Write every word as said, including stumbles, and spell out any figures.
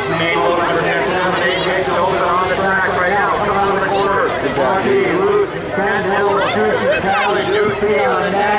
Main load number ten seven eight Jason Open on the tracks right now. Come out of the corner. Monty, Luke, Ken Hill, Juicy, Tally, Juicy on that.